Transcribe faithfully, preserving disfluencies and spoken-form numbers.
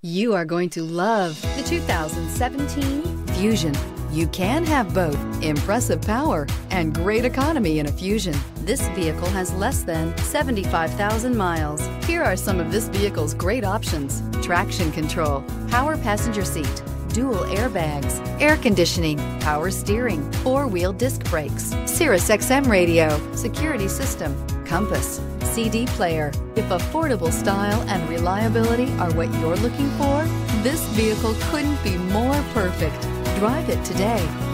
You are going to love the two thousand seventeen Fusion. You can have both impressive power and great economy in a Fusion. This vehicle has less than seventy-five thousand miles. Here are some of this vehicle's great options: traction control, power passenger seat, dual airbags, air conditioning, power steering, four-wheel disc brakes, Sirius X M radio, security system, compass, C D player. If affordable style and reliability are what you're looking for, this vehicle couldn't be more perfect. Drive it today.